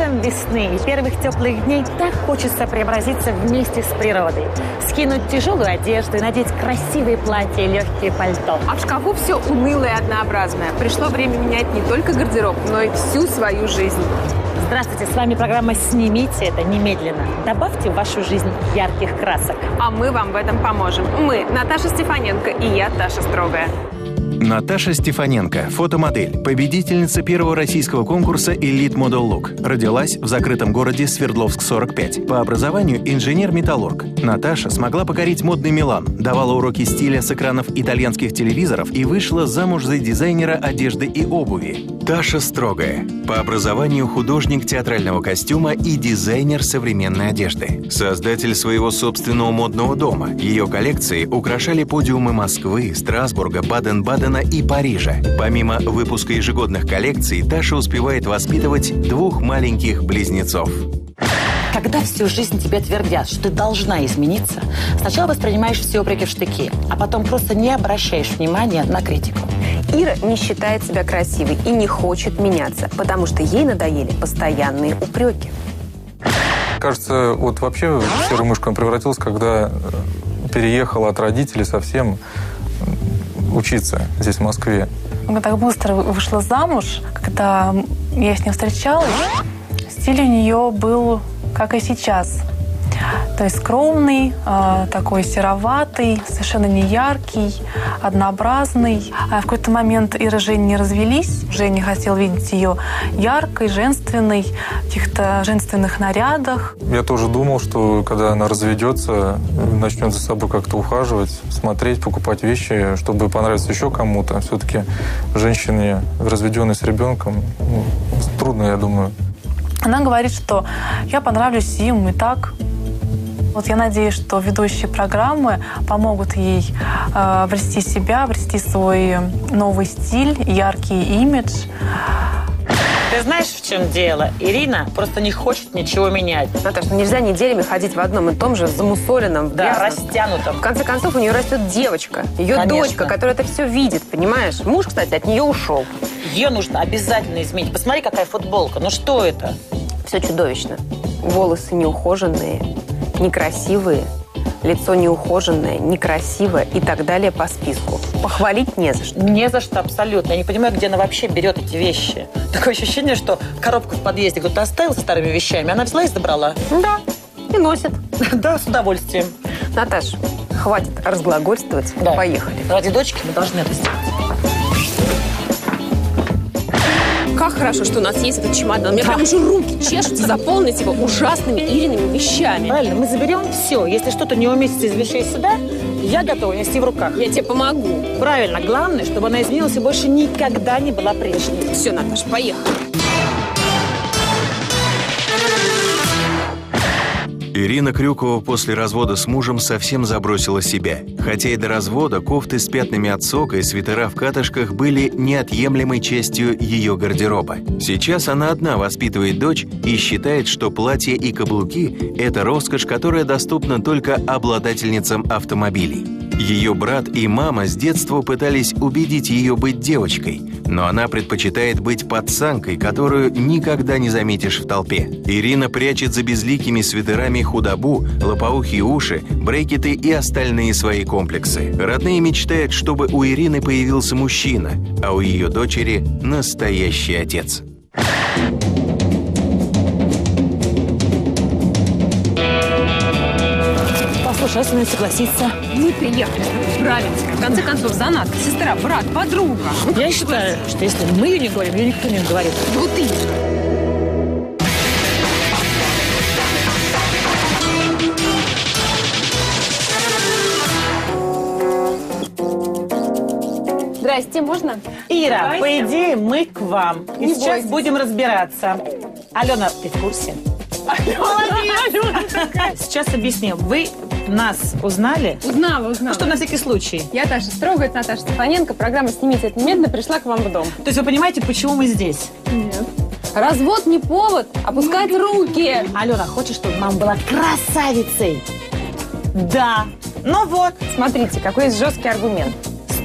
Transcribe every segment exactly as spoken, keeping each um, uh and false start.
приходом весны и первых теплых дней так хочется преобразиться вместе с природой. Скинуть тяжелую одежду и надеть красивые платья и легкие пальто. А в шкафу все унылое и однообразное. Пришло время менять не только гардероб, но и всю свою жизнь. Здравствуйте, с вами программа «Снимите это немедленно». Добавьте в вашу жизнь ярких красок. А мы вам в этом поможем. Мы Наташа Стефаненко и я, Таша Строгая. Наташа Стефаненко, фотомодель, победительница первого российского конкурса Elite Model Look. Родилась в закрытом городе Свердловск, сорок пять. По образованию инженер-металлург. Наташа смогла покорить модный Милан, давала уроки стиля с экранов итальянских телевизоров и вышла замуж за дизайнера одежды и обуви. Таша Строгая. По образованию художник театрального костюма и дизайнер современной одежды. Создатель своего собственного модного дома. Ее коллекции украшали подиумы Москвы, Страсбурга, Баден-Бадена и Парижа. Помимо выпуска ежегодных коллекций, Таша успевает воспитывать двух маленьких близнецов. Когда всю жизнь тебе твердят, что ты должна измениться, сначала воспринимаешь все упреки в штыки, а потом просто не обращаешь внимания на критику. Ира не считает себя красивой и не хочет меняться, потому что ей надоели постоянные упреки. Кажется, вот вообще в серую мышку превратилась, когда переехала от родителей совсем учиться здесь, в Москве. Она так быстро вышла замуж, когда я с ней встречалась, стиль у нее был, как и сейчас. То есть скромный, э, такой сероватый, совершенно не яркий, однообразный. А в какой-то момент Ира и Женя не развелись. Женя хотел видеть ее яркой, женственной, в каких-то женственных нарядах. Я тоже думал, что когда она разведется, начнет за собой как-то ухаживать, смотреть, покупать вещи, чтобы понравиться еще кому-то. Все-таки женщине, разведенной с ребенком, ну, трудно, я думаю. Она говорит, что я понравлюсь им и так. Вот я надеюсь, что ведущие программы помогут ей э, обрести себя, обрести свой новый стиль, яркий имидж. Ты знаешь, в чем дело? Ирина просто не хочет ничего менять. Наташа, ну нельзя неделями ходить в одном и том же замусоленном, Да, грязном. растянутом. В конце концов, у нее растет девочка, ее Конечно. дочка, которая это все видит, понимаешь? Муж, кстати, от нее ушел. Ее нужно обязательно изменить. Посмотри, какая футболка. Ну что это? Все чудовищно. Волосы неухоженные, некрасивые, лицо неухоженное, некрасивое и так далее по списку. Похвалить не за что. Не за что, абсолютно. Я не понимаю, где она вообще берет эти вещи. Такое ощущение, что коробку в подъезде кто-то оставил со старыми вещами, она взяла и забрала. Да, и носит. Да, с удовольствием. Наташ, хватит разглагольствовать. Да. Поехали. Ради дочки мы должны это сделать. Как хорошо, что у нас есть этот чемодан. У меня прям уже руки чешутся заполнить его ужасными Ириными вещами. Правильно, мы заберем все. Если что-то не уместится из вещей сюда, я готова нести в руках. Я тебе помогу. Правильно. Главное, чтобы она изменилась и больше никогда не была прежней. Все, Наташ, поехали. Ирина Крюкова после развода с мужем совсем забросила себя. Хотя и до развода кофты с пятнами от сока и свитера в катышках были неотъемлемой частью ее гардероба. Сейчас она одна воспитывает дочь и считает, что платья и каблуки – это роскошь, которая доступна только обладательницам автомобилей. Ее брат и мама с детства пытались убедить ее быть девочкой, но она предпочитает быть пацанкой, которую никогда не заметишь в толпе. Ирина прячет за безликими свитерами худобу, лопоухие уши, брекеты и остальные свои комплексы. Родные мечтают, чтобы у Ирины появился мужчина, а у ее дочери – настоящий отец. Слушай, если она согласится? Мы приехали. Правильно. В конце концов, занатка, сестра, брат, подруга. Ну, Я считаю, что если мы ее не говорим, ее никто не говорит. Вот ты. Здрасте, можно? Ира, Здрасте. по идее, мы к вам. И Не сейчас бойтесь. будем разбираться. Алена, ты в курсе? Сейчас объясню. Вы нас узнали? Узнала, узнала. Ну что, на всякий случай. Я Таша Строгая, это Наташа Стефаненко. Программа «Снимите это немедленно» пришла к вам в дом. То есть вы понимаете, почему мы здесь? Нет. Развод не повод опускать руки. Алена, хочешь, чтобы мама была красавицей? Да. Ну вот. Смотрите, какой есть жесткий аргумент.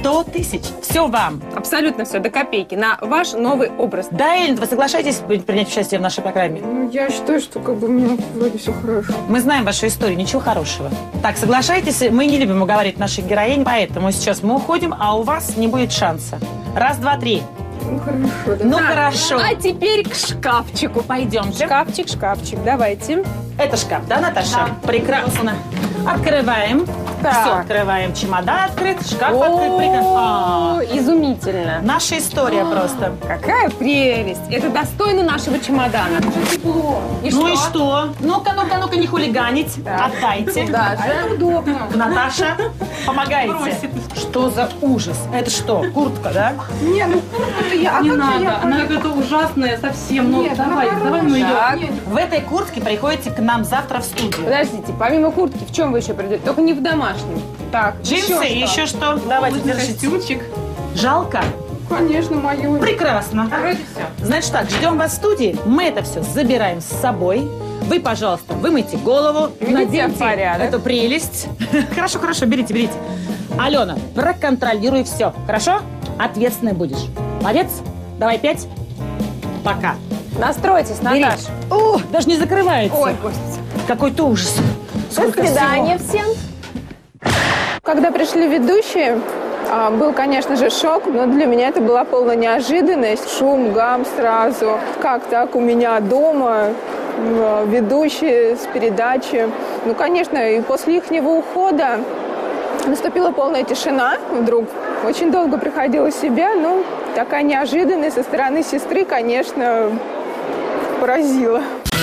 сто тысяч. Все вам. Абсолютно все, до копейки, на ваш новый образ. Да, Эльна, вы соглашаетесь принять участие в нашей программе? Ну, я считаю, что как бы у меня вроде все хорошо. Мы знаем вашу историю, ничего хорошего. Так, соглашайтесь, мы не любим уговаривать наших героинь, поэтому сейчас мы уходим, а у вас не будет шанса. Раз, два, три. Ну, хорошо, да. Ну, Так, хорошо. А теперь к шкафчику. Пойдемте. Шкафчик, шкафчик, давайте. Это шкаф, да, Наташа? Прекрасно. Открываем. Так. Все, открываем. Чемодан открыт, шкаф открыт. Прекрасно. О, изумительно. Наша история просто. Какая прелесть. Это достойно нашего чемодана. Тепло. И Ну что? и что? Ну-ка, ну-ка, ну-ка, не хулиганить. Отдайте. Даже. Удобно. Наташа, помогайте. Что за ужас? Это что, куртка, да? Не, ну куртка-то я... А Не как же надо, я она пойду? какая-то ужасная совсем. Ну, Нет, давай, она давай мы ее. Так. В этой куртке приходите к нам завтра в студию. Подождите, помимо куртки, в чем вы еще придете? Только не в домашнем. Так, Джинсы, еще что? еще что? Давайте, держите. Костюмчик. Жалко? Конечно, мою. Прекрасно. Вроде все. Значит так, ждем вас в студии. Мы это все забираем с собой. Вы, пожалуйста, вымойте голову, Приведите наденьте в порядок. эту прелесть. Хорошо, хорошо, берите, берите. Алена, проконтролируй все, хорошо? Ответственной будешь. Молодец? Давай пять. Пока. Настройтесь, Бери. Наташа. О, даже не закрывается. Ой, господи. Какой-то ужас. До Сколько свидания всего. всем. Когда пришли ведущие, а, был, конечно же, шок, но для меня это была полная неожиданность. Шум, гам сразу. Как так у меня дома? м, Ведущие с передачи. Ну, конечно, и после их ухода наступила полная тишина вдруг. Очень долго приходила в себя, но такая неожиданность со стороны сестры, конечно, поразила.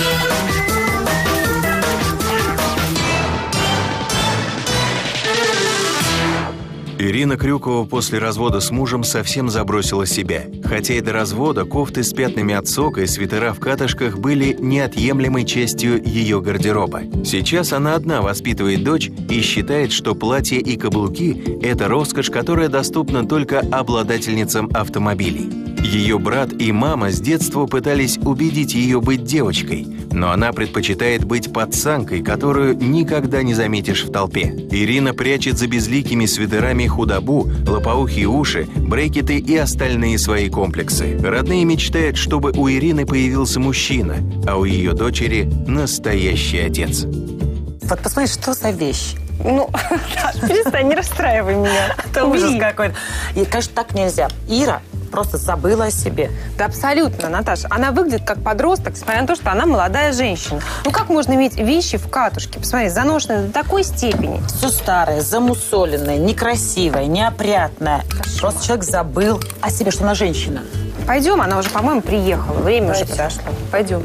Ирина Крюкова после развода с мужем совсем забросила себя. Хотя и до развода кофты с пятнами от сока и свитера в катышках были неотъемлемой частью ее гардероба. Сейчас она одна воспитывает дочь и считает, что платья и каблуки – это роскошь, которая доступна только обладательницам автомобилей. Ее брат и мама с детства пытались убедить ее быть девочкой, но она предпочитает быть пацанкой, которую никогда не заметишь в толпе. Ирина прячет за безликими свитерами худобу, лопоухие уши, брекеты и остальные свои комплексы. Родные мечтают, чтобы у Ирины появился мужчина, а у ее дочери – настоящий отец. Вот посмотри, что за вещь. Ну, перестань, не расстраивай меня. Это ужас какой-то. И, конечно, так нельзя. Ира просто забыла о себе. Да абсолютно, Наташа. Она выглядит как подросток, несмотря на то, что она молодая женщина. Ну как можно иметь вещи в катушке? Посмотри, заношенные до такой степени. Все старое, замусоленное, некрасивое, неопрятное. Просто человек забыл о себе, что она женщина. Пойдем, она уже, по-моему, приехала. Время Давайте. уже подошло. Пойдем.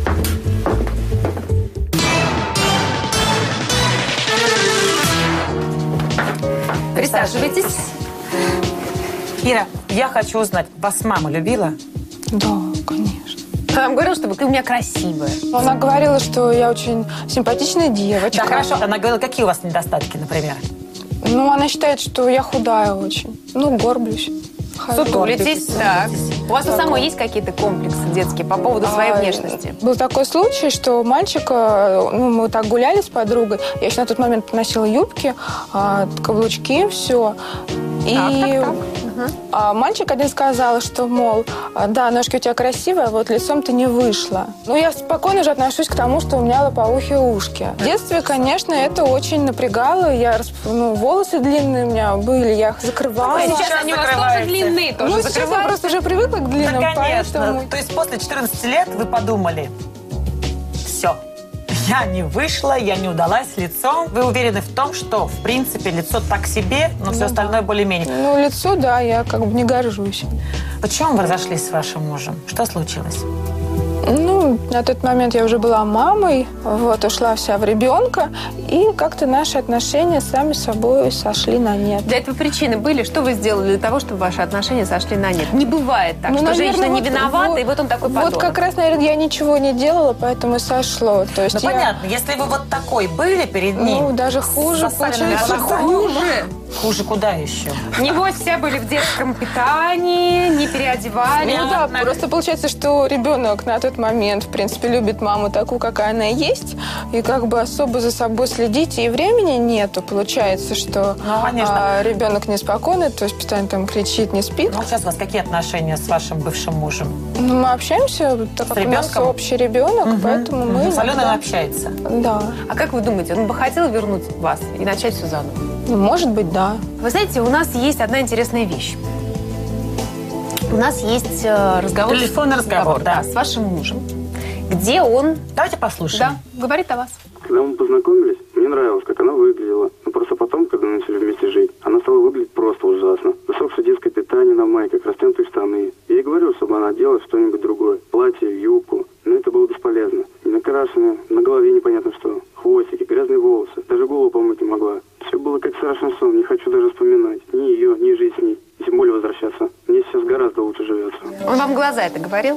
Присаживайтесь. Ира, я хочу узнать, вас мама любила? Да, конечно. Она вам говорила, что вы у меня красивая. Она говорила, что я очень симпатичная девочка. Да, хорошо. Она говорила, какие у вас недостатки, например? Ну, она считает, что я худая очень. Ну, горблюсь. Сутулитесь. Так. У вас у самой есть какие-то комплексы детские по поводу своей А, внешности? Был такой случай, что мальчика, ну, мы так гуляли с подругой, я еще на тот момент носила юбки, а, каблучки, все. И Так, так, так. а, мальчик один сказал, что, мол, а, да, ножки у тебя красивые, а вот лицом ты не вышла. Ну, я спокойно же отношусь к тому, что у меня лопоухие ушки. В детстве, конечно, это очень напрягало. Я, расп- ну, волосы длинные у меня были, я их закрывала. Ой, Сейчас они у вас тоже длинные, тоже Ну, сейчас я закрываются. просто уже привыкла к длинным, Да, конечно. поэтому... То есть после четырнадцати лет вы подумали, все, я не вышла, я не удалась лицом. Вы уверены в том, что, в принципе, лицо так себе, но все Ну, остальное более-менее. Ну, лицо, да, я как бы не горжусь. Почему вы разошлись с вашим мужем? Что случилось? Ну, на тот момент я уже была мамой, вот, ушла вся в ребенка, и как-то наши отношения сами собой сошли на нет. Для этого причины были? Что вы сделали для того, чтобы ваши отношения сошли на нет? Не бывает так, Ну, что наверное, женщина не вот- виновата, вот- и вот он такой Вот подонок. как раз, наверное, я ничего не делала, поэтому и сошло. То есть Ну, я, понятно, если вы вот такой были перед ним... ну, даже хуже, с засаленными получается, волосами, Хуже. Хуже куда еще? Небось, все были в детском питании, не переодевали. Ну да, просто получается, что ребенок на тот момент, в принципе, любит маму такую, какая она есть, и как бы особо за собой следить, и времени нету. Получается, что Ну, конечно. а, ребенок неспокойный, то есть постоянно там кричит, не спит. Ну, сейчас у вас какие отношения с вашим бывшим мужем? Ну, мы общаемся, так как у нас ребенком? общий ребенок, Мгм. поэтому мы... С Аленой иногда- общается. Да. А как вы думаете, он бы хотел вернуть вас и начать все заново? Ну, может быть, да. Вы знаете, у нас есть одна интересная вещь. У нас есть э, разговор... Телефонный разговор, да. с вашим мужем, где он... Давайте послушаем. Да, говорит о вас. Когда мы познакомились, мне нравилось, как она выглядела. Но просто потом, когда мы начали вместе жить, она стала выглядеть просто ужасно. Высохшее детское питание на майках, растянутые штаны. Я ей говорил, чтобы она одела что-нибудь другое. Платье, юбку. Но это было бесполезно. Не накрашенная, на голове непонятно что. Хвостики, грязные волосы. Даже голову помыть не могла. Все было как страшный сон. Не хочу даже вспоминать. Ни ее, ни жизнь с ней. И тем более возвращаться. Мне сейчас гораздо лучше живется. Он вам в глаза это говорил?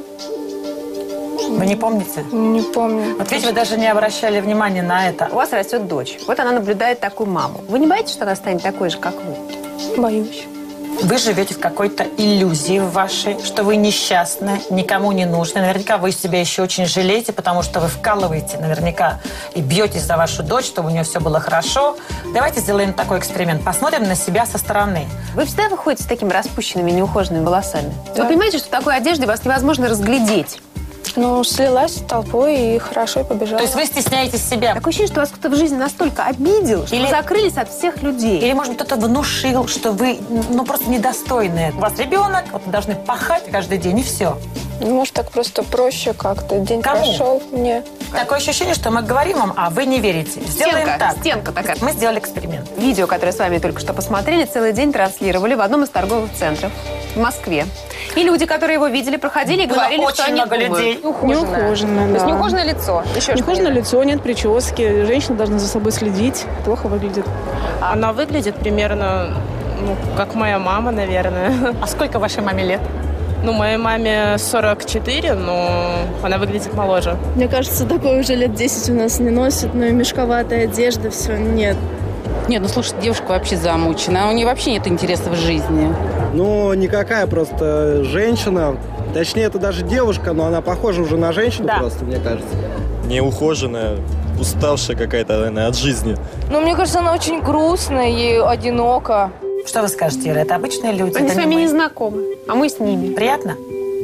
Вы не помните? Не помню. Вот видите, вы даже не обращали внимания на это. У вас растет дочь. Вот она наблюдает такую маму. Вы не боитесь, что она станет такой же, как вы? Боюсь. Вы живете в какой-то иллюзии вашей, что вы несчастны, никому не нужны. Наверняка вы себя еще очень жалеете, потому что вы вкалываете наверняка и бьетесь за вашу дочь, чтобы у нее все было хорошо. Давайте сделаем такой эксперимент. Посмотрим на себя со стороны. Вы всегда выходите с такими распущенными, неухоженными волосами? Да. Вы понимаете, что в такой одежде вас невозможно разглядеть? Ну, слилась с толпой и хорошо, и побежала. То есть вы стесняетесь себя? Такое ощущение, что вас кто-то в жизни настолько обидел, что Или- вы закрылись от всех людей. Или, может быть, кто-то внушил, что вы, ну, просто недостойны. У вас ребенок, вот вы должны пахать каждый день, и все. Ну, может, так просто проще как-то. День Кому? прошел. Мне. Такое ощущение, что мы говорим вам, а вы не верите. Сделаем Стенка, так. стенка такая. Мы сделали эксперимент. Видео, которое с вами только что посмотрели, целый день транслировали в одном из торговых центров в Москве. И люди, которые его видели, проходили и Было говорили, очень что они много думают. людей. Неухоженное, То есть да. неухоженное лицо. Еще Неухоженное что-нибудь. лицо, нет прически. Женщина должна за собой следить. Плохо выглядит. Она выглядит примерно, ну, как моя мама, наверное. А сколько вашей маме лет? Ну, моей маме сорок четыре, но она выглядит моложе. Мне кажется, такое уже лет десять у нас не носят, но и мешковатая одежда, все, нет. Нет, ну слушай, девушка вообще замучена, у нее вообще нет интереса в жизни. Ну, никакая просто женщина. Точнее, это даже девушка, но она похожа уже на женщину Да. просто, мне кажется. Неухоженная, уставшая какая-то, наверное, от жизни. Ну, мне кажется, она очень грустная и одинока. Что вы скажете, Ира? Это обычные люди? Они это с вами мы. не знакомы, а мы с ними. Приятно?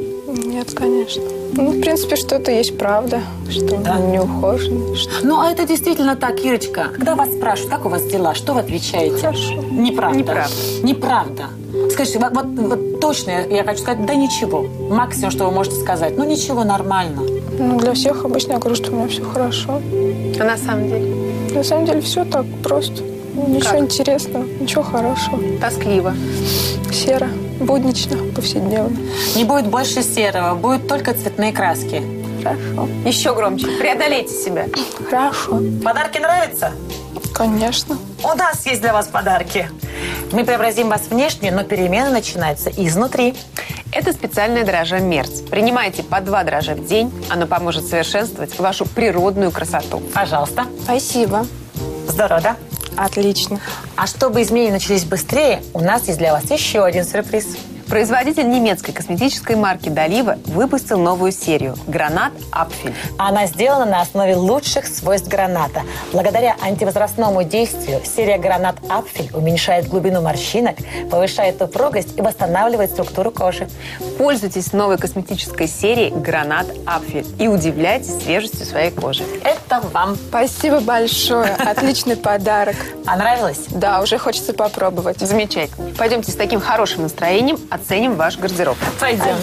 Нет, конечно. Ну, в принципе, что-то есть правда, что Да. он неухоженный. Что... Ну, а это действительно так, Ирочка. Когда вас спрашивают, как у вас дела, что вы отвечаете? Хорошо. Неправда. Неправда. Неправда. Скажите, вот, вот- вот точно я, я хочу сказать, да ничего. Максимум, что вы можете сказать, ну ничего, нормально. Ну, для всех обычно я говорю, что у меня все хорошо. А на самом деле На самом деле все так просто. Ничего Как? интересного, ничего хорошего. тоскливо. Серо, буднично, повседневно. Не будет больше серого, будут только цветные краски. Хорошо. Еще громче. Преодолейте себя. Хорошо. Подарки нравятся? Конечно. У нас есть для вас подарки. Мы преобразим вас внешне, но перемены начинаются изнутри. Это специальное дрожжа Мерц. Принимайте по два дрожжа в день. Оно поможет совершенствовать вашу природную красоту. Пожалуйста. Спасибо. Здорово, да? Отлично. А чтобы изменения начались быстрее, у нас есть для вас еще один сюрприз. Производитель немецкой косметической марки Долива выпустил новую серию «Гранат Апфель». Она сделана на основе лучших свойств граната. Благодаря антивозрастному действию серия «Гранат Апфель» уменьшает глубину морщинок, повышает упругость и восстанавливает структуру кожи. Пользуйтесь новой косметической серией «Гранат Апфель» и удивляйтесь свежестью своей кожи. Это вам. Спасибо большое. Отличный подарок. Понравилось? Да, уже хочется попробовать. Замечательно. Пойдемте с таким хорошим настроением оценим ваш гардероб. Пойдем.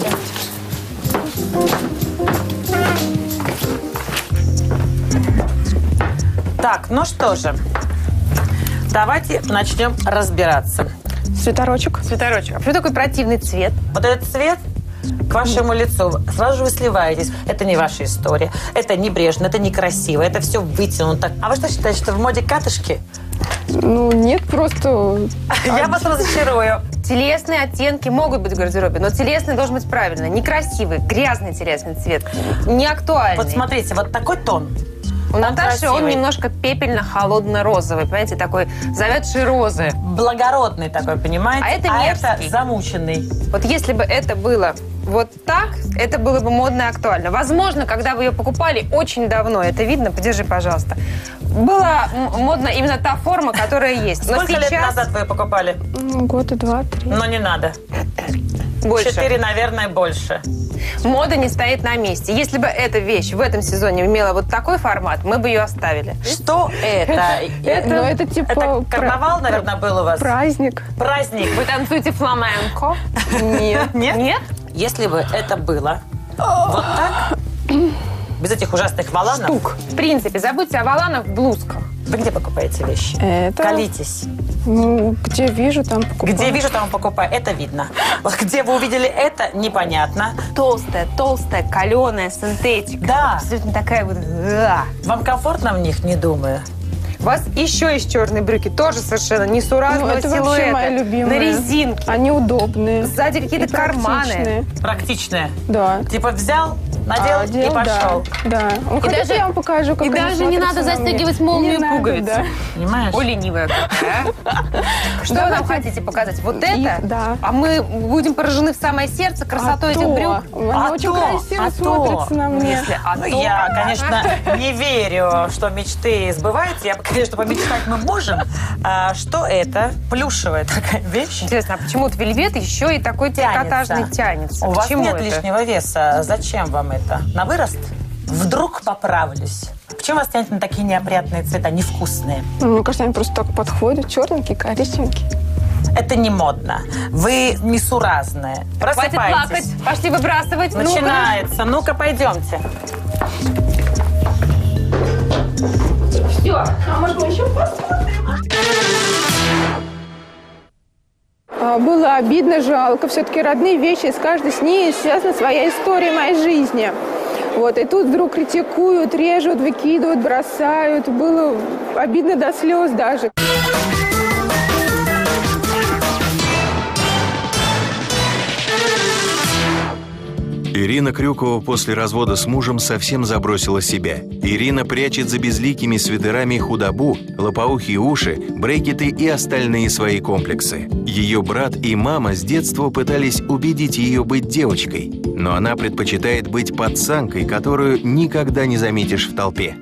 Так, ну что же. Давайте начнем разбираться. Свитерочек. Свитерочек. А почему такой противный цвет? Вот этот цвет к вашему лицу. Сразу же вы сливаетесь. Это не ваша история. Это небрежно, это некрасиво, это все вытянуто. А вы что считаете, что в моде катышки? Ну, нет, просто... Я вас разочарую. Телесные оттенки могут быть в гардеробе, но телесный должен быть правильно. Некрасивый, грязный телесный цвет. Не актуальный. Вот смотрите, вот такой тон. У Он Наташи он красивый. немножко пепельно-холодно-розовый, понимаете, такой завядший розы. Благородный такой, понимаете? А это а мерзкий. это замученный. Вот если бы это было вот так, это было бы модно и актуально. Возможно, когда вы ее покупали очень давно, это видно, подержи, пожалуйста, была м- модна именно та форма, которая есть. Но Сколько сейчас лет назад вы ее покупали? Ну, года два-три. Но не надо. больше. Четыре, наверное, больше. Мода не стоит на месте. Если бы эта вещь в этом сезоне имела вот такой формат, мы бы ее оставили. Что это? Это, ну, это типа Это карнавал, наверное, был у вас? праздник. Праздник. Вы танцуете фламенко? Нет. Нет? Нет? Если бы это было вот так, без этих ужасных воланов... Штук. В принципе, забудьте о воланах в блузках. Вы где покупаете вещи? Это... Колитесь. Ну, где вижу, там покупаю. Где вижу, там покупаю. Это видно. Вот где вы увидели это, непонятно. Толстая, толстая, каленая синтетика. Да. Абсолютно такая вот... Да. Вам комфортно в них, не думаю. У вас еще есть черные брюки, тоже совершенно несуразного Ну, это силуэта. вообще мои любимые. На резинке. Они удобные. Сзади какие-то И карманы. практичные. Практичные. Да. Типа взял, надел А, и дел, пошел. Да. да. Ну, И хотите, даже- я вам покажу, как и они даже не смотрятся надо на мне? застегивать молнию Не надо, пуговицы. да. Понимаешь? О, ленивая какая, а? Что вы нам хотите показать? Вот Их, это? да. А мы будем поражены в самое сердце красотой А этих то. брюк? Они А очень то, красиво а смотрятся то. на мне. Если а Ну, то- я, конечно, не верю, что мечты сбываются. Я, конечно, помечтать мы можем. А, что это? Плюшевая такая вещь. Интересно, а почему вот вельвет еще и такой трикотажный тянется? У вас Почему нет это? лишнего веса. Зачем вам это? На вырост? Вдруг поправлюсь. Почему вас тянет на такие неопрятные цвета, невкусные? Ну, мне кажется, они просто так подходят. Черненькие, коричневенькие. Это не модно. Вы несуразные. Хватит Просыпайтесь. плакать, пошли выбрасывать. Ну-ка. Начинается. Ну-ка, пойдемте. Все. А может, мы еще посмотрим? Было обидно, жалко. Все-таки родные вещи, с каждой с ней связана своя история моей жизни. Вот, и тут вдруг критикуют, режут, выкидывают, бросают. Было обидно до слез даже. Ирина Крюкова после развода с мужем совсем забросила себя. Ирина прячет за безликими свитерами худобу, лопоухие уши, брекеты и остальные свои комплексы. Ее брат и мама с детства пытались убедить ее быть девочкой, но она предпочитает быть пацанкой, которую никогда не заметишь в толпе.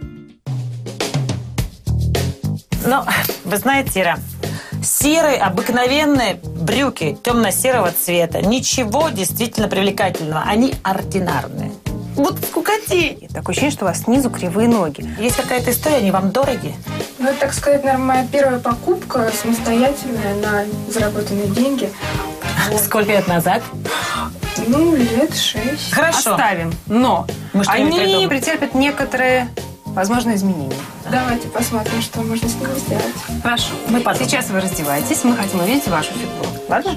Ну, вы знаете, Ира, серые обыкновенные брюки темно-серого цвета. Ничего действительно привлекательного. Они ординарные. Вот скукотень. Такое ощущение, что у вас снизу кривые ноги. Есть какая-то история, они вам дороги? Ну, это, так сказать, наверное, моя первая покупка самостоятельная на заработанные деньги. Сколько лет назад? Ну, лет шесть. Хорошо. Оставим. Но Мы что-нибудь они придумаем. претерпят некоторые, возможно, изменения. Давайте посмотрим, что можно с ним сделать. Хорошо. Мы потом. Сейчас вы раздеваетесь, мы хотим увидеть вашу фигуру. Ладно?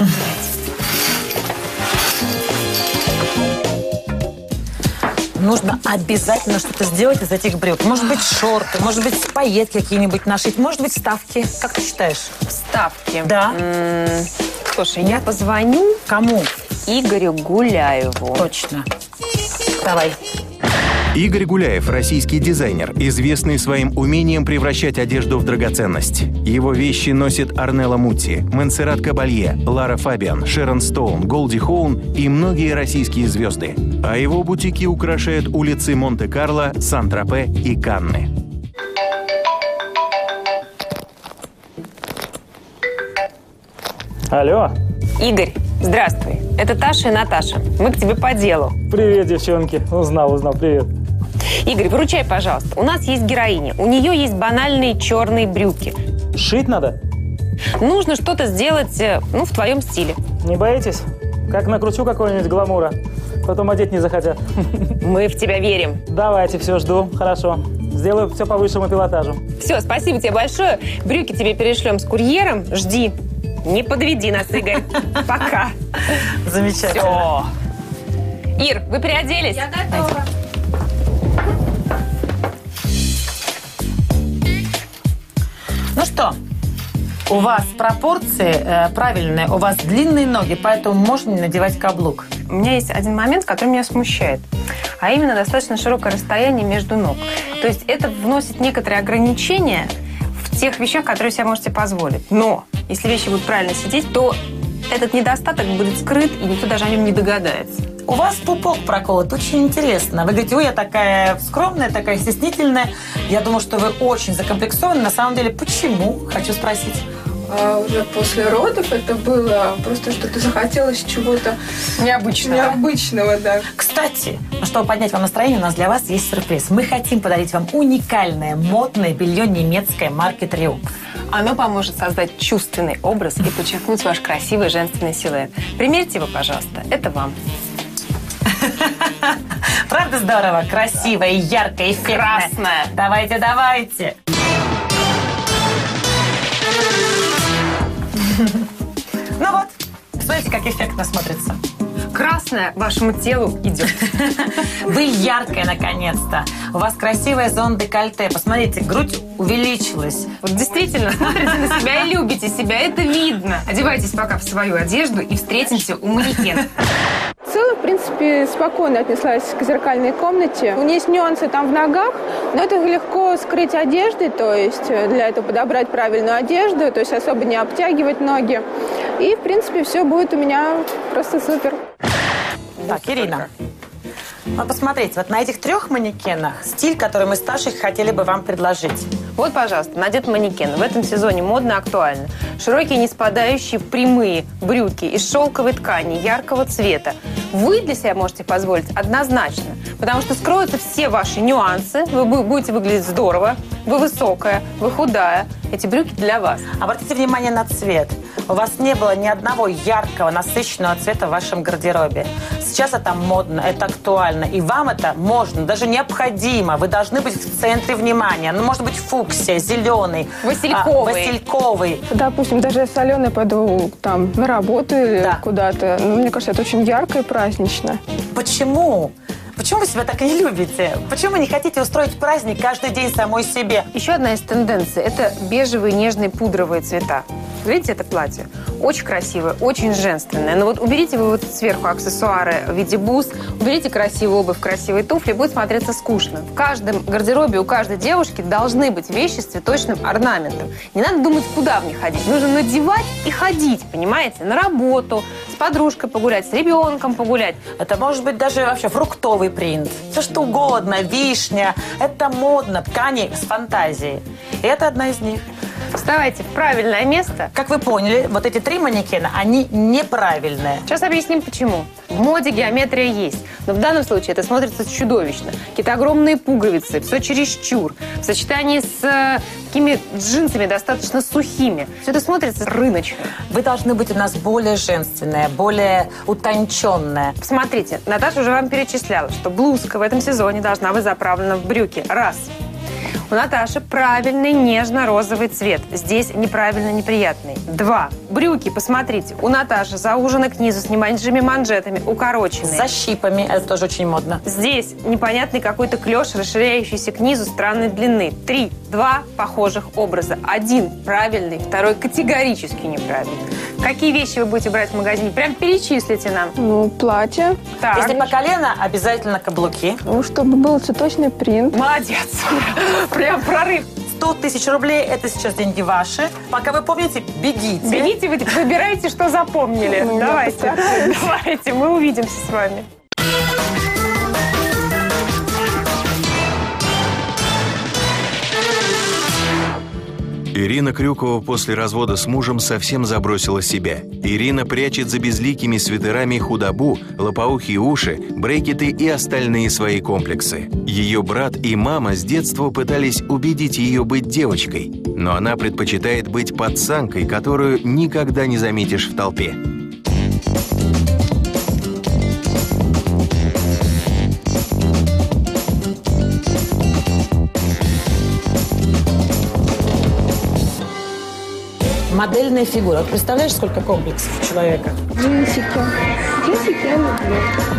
Нужно обязательно что-то сделать из этих брюк. Может быть, шорты, может быть, пайетки какие-нибудь нашить, может быть, вставки. Как ты считаешь? Вставки. Да. М-м, Слушай, я позвоню Кому? Игорю Гуляеву. Точно. Давай. Игорь Гуляев – российский дизайнер, известный своим умением превращать одежду в драгоценность. Его вещи носят Арнелла Мутти, Монсеррат Кабалье, Лара Фабиан, Шерон Стоун, Голди Хоун и многие российские звезды. А его бутики украшают улицы Монте-Карло, Сан-Тропе и Канны. Алло. Игорь, здравствуй. Это Таша и Наташа. Мы к тебе по делу. Привет, девчонки. Узнал, узнал. Привет. Игорь, выручай, пожалуйста. У нас есть героиня. У нее есть банальные черные брюки. Шить надо? Нужно что-то сделать, э, ну, в твоем стиле. Не боитесь? Как накручу какого-нибудь гламура, потом одеть не захотят. Мы в тебя верим. Давайте, все, жду. Хорошо. Сделаю все по высшему пилотажу. Все, спасибо тебе большое. Брюки тебе перешлем с курьером. Жди. Не подведи нас, Игорь. Пока. Замечательно. Все. Ир, вы приоделись? Я готова. Ну что, у вас пропорции э, правильные, у вас длинные ноги, поэтому можно не надевать каблук. У меня есть один момент, который меня смущает. А именно достаточно широкое расстояние между ног. То есть это вносит некоторые ограничения в тех вещах, которые себе можете позволить. Но если вещи будут правильно сидеть, то этот недостаток будет скрыт, и никто даже о нем не догадается. У вас пупок проколот, очень интересно. Вы говорите, ой, я такая скромная, такая стеснительная. Я думаю, что вы очень закомплексованы. На самом деле, почему? Хочу спросить. А уже после родов это было просто что-то захотелось чего-то необычного. Необычного, да. Кстати, чтобы поднять вам настроение, у нас для вас есть сюрприз. Мы хотим подарить вам уникальное модное белье немецкой марки Триумф. Оно поможет создать чувственный образ и подчеркнуть ваш красивый женственный силуэт. Примерьте его, пожалуйста. Это вам. Правда здорово? Красивое, яркое, эффектное. Красное. Давайте, давайте. Ну вот, смотрите, как эффектно смотрится. Красное вашему телу идет. Вы яркая, наконец-то. У вас красивая зона декольте. Посмотрите, грудь увеличилась. Вот действительно, смотрите на себя и любите себя. Это видно. Одевайтесь пока в свою одежду и встретимся у манекена. В целом, в принципе, спокойно отнеслась к зеркальной комнате. У нее есть нюансы там в ногах, но это легко скрыть одеждой, то есть для этого подобрать правильную одежду, то есть особо не обтягивать ноги. И, в принципе, все будет у меня просто супер. Так, Ирина, вот посмотрите, вот на этих трех манекенах стиль, который мы с Ташей хотели бы вам предложить. Вот, пожалуйста, надет манекен. В этом сезоне модно актуально. Широкие, не спадающие, прямые брюки из шелковой ткани яркого цвета. Вы для себя можете позволить однозначно, потому что скроются все ваши нюансы, вы будете выглядеть здорово, вы высокая, вы худая. Эти брюки для вас. Обратите внимание на цвет. У вас не было ни одного яркого, насыщенного цвета в вашем гардеробе. Сейчас это модно, это актуально. И вам это можно, даже необходимо. Вы должны быть в центре внимания. Ну, может быть, фуксия, зеленый, васильковый. А, васильковый. Допустим, даже я соленой пойду там на работу или да. куда-то. Ну, мне кажется, это очень ярко и празднично. Почему? Почему вы себя так не любите? Почему вы не хотите устроить праздник каждый день самой себе? Еще одна из тенденций – это бежевые, нежные, пудровые цвета. Видите это платье? Очень красивое, очень женственное. Но вот уберите вы вот сверху аксессуары в виде бус, уберите красивую обувь, красивые туфли, будет смотреться скучно. В каждом гардеробе у каждой девушки должны быть вещи с цветочным орнаментом. Не надо думать, куда в них ходить. Нужно надевать и ходить, понимаете? На работу, с подружкой погулять, с ребенком погулять. Это может быть даже вообще фруктовый принт. Все что угодно, вишня. Это модно. Ткани с фантазией. И это одна из них. Вставайте в правильное место. Как вы поняли, вот эти три манекена, они неправильные. Сейчас объясним, почему. В моде геометрия есть, но в данном случае это смотрится чудовищно. Какие-то огромные пуговицы, все чересчур. В сочетании с э, такими джинсами достаточно сухими. Все это смотрится рыночно. Вы должны быть у нас более женственная, более утонченная. Посмотрите, Наташа уже вам перечисляла, что блузка в этом сезоне должна быть заправлена в брюки. Раз. У Наташи правильный нежно-розовый цвет. Здесь неправильно неприятный. Два. Брюки, посмотрите. У Наташи заужены к низу с небольшими манжетами, укороченные. С защипами. Это тоже очень модно. Здесь непонятный какой-то клеш, расширяющийся к низу странной длины. Три. Два похожих образа. Один правильный, второй категорически неправильный. Какие вещи вы будете брать в магазине? Прям перечислите нам. Ну, платье. Так. Если по колено, обязательно каблуки. Ну, чтобы был цветочный принт. Молодец. Прям прорыв. сто тысяч рублей – это сейчас деньги ваши. Пока вы помните, бегите. Бегите, вы выбирайте, что запомнили. Ну, давайте, давайте, мы увидимся с вами. Ирина Крюкова после развода с мужем совсем забросила себя. Ирина прячет за безликими свитерами худобу, лопоухие уши, брекеты и остальные свои комплексы. Ее брат и мама с детства пытались убедить ее быть девочкой, но она предпочитает быть пацанкой, которую никогда не заметишь в толпе. Модельная фигура. Вот представляешь, сколько комплексов у человека? Джинсики. Джинсики я люблю.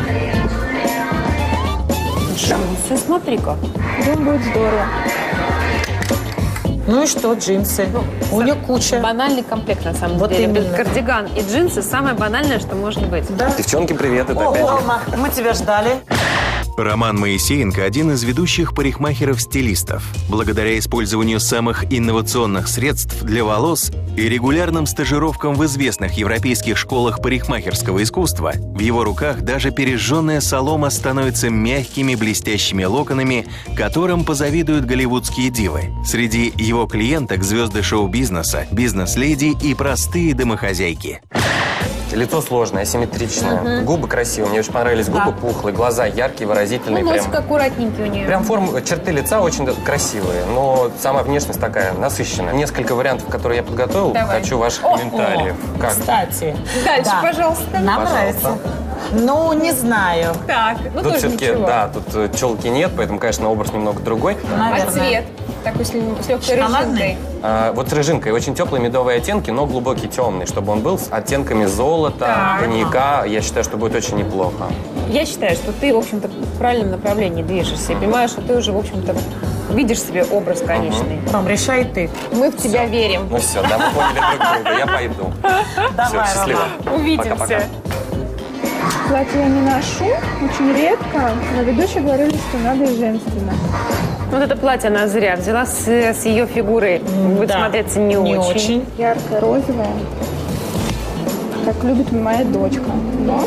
Джинсы, смотри-ка. Думаю, будет здорово. Ну и что, джинсы? Ну, у нее куча. Банальный комплект, на самом вот деле. Именно. Кардиган и джинсы – самое банальное, что может быть. Да? Девчонки, привет, это О, опять. Рома, мы тебя ждали. Роман Моисеенко – один из ведущих парикмахеров-стилистов. Благодаря использованию самых инновационных средств для волос и регулярным стажировкам в известных европейских школах парикмахерского искусства, в его руках даже пережженная солома становится мягкими блестящими локонами, которым позавидуют голливудские дивы. Среди его клиенток – звезды шоу-бизнеса, бизнес-леди и простые домохозяйки. Лицо сложное, асимметричное, угу. Губы красивые. Мне очень понравились губы, да. Пухлые, глаза яркие, выразительные. Ну, носик прям, аккуратненький у нее. Прям форма, черты лица очень красивые, но сама внешность такая насыщенная. Несколько вариантов, которые я подготовил. Давай. Хочу ваших о, комментариев. О, как? Кстати. Дальше, да. Пожалуйста. Нам пожалуйста. Нравится. Ну, не знаю. Так, ну тут тоже все-таки, ничего. Да, тут челки нет, поэтому, конечно, образ немного другой. Наверное. А цвет? Такой с легкой рыжинкой. А, вот с рыжинкой. Очень теплые медовые оттенки, но глубокий темный, чтобы он был с оттенками золота, так. коньяка. Я считаю, что будет очень неплохо. Я считаю, что ты, в общем-то, в правильном направлении движешься. И понимаешь, что ты уже, в общем-то, видишь себе образ конечный. Угу. Ром, решай ты. Мы в тебя верим. Ну все, да, мы поняли друг друга. Я пойду. Давай, все, счастливо. Рома. Увидимся. Пока-пока. Платье я не ношу, очень редко, но ведущие говорили, что надо и женственно. Вот это платье она зря взяла, с, с ее фигурой будет да. смотреться не, не очень. очень. Яркое, розовое, как любит моя дочка. Но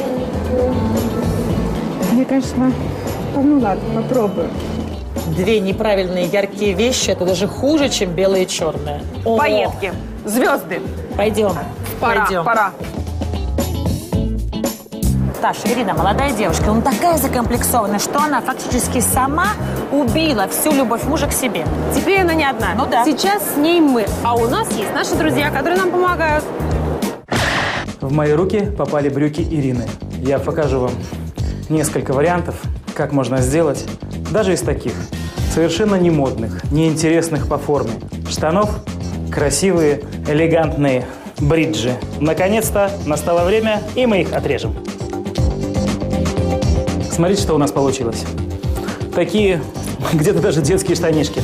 мне, конечно, ну ладно, попробую. Две неправильные яркие вещи, это даже хуже, чем белые и черные. Пайетки, звезды. Пойдем. Пора, Пойдем. пора. Таша, Ирина, молодая девушка, ну такая закомплексованная, что она фактически сама убила всю любовь мужа к себе. Теперь она не одна. Ну да. Сейчас с ней мы, а у нас есть наши друзья, которые нам помогают. В мои руки попали брюки Ирины. Я покажу вам несколько вариантов, как можно сделать, даже из таких, совершенно не модных, неинтересных по форме штанов, красивые, элегантные бриджи. Наконец-то настало время, и мы их отрежем. Смотрите, что у нас получилось. Такие, где-то даже детские штанишки.